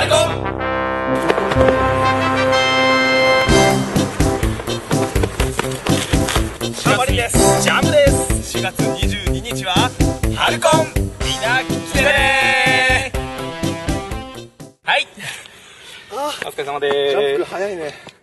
ルコン。ジャムです。4月22日はハルコン。みんな来てねー。はい。お疲れ様でーす。 ジャンプ早いね。